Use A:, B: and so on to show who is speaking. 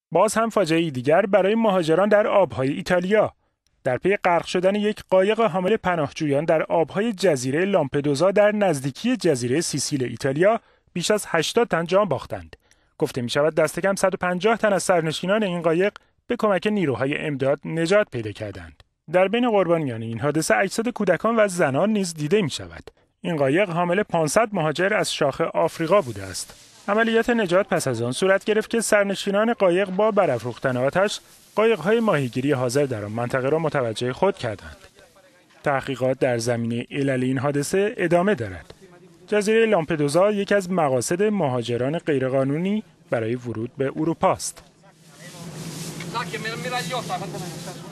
A: باز هم فاجعه‌ای دیگر برای مهاجران در آبهای ایتالیا. در پی غرق شدن یک قایق حامل پناهجویان در آبهای جزیره لامپدوزا در نزدیکی جزیره سیسیل ایتالیا بیش از 80 تن جان باختند. گفته می‌شود دست کم 150 تن از سرنشینان این قایق به کمک نیروهای امداد نجات پیدا کردند. در بین قربانیان این حادثه اجساد کودکان و زنان نیز دیده می‌شود. این قایق حامل 500 مهاجر از شاخ آفریقا بوده است. عملیات نجات پس از آن صورت گرفت که سرنشینان قایق با برافروختن آتش قایق‌های ماهیگیری حاضر در آن منطقه را متوجه خود کردند. تحقیقات در زمینه علل این حادثه ادامه دارد. جزیره لامپدوزا یکی از مقاصد مهاجران غیرقانونی برای ورود به اروپا است.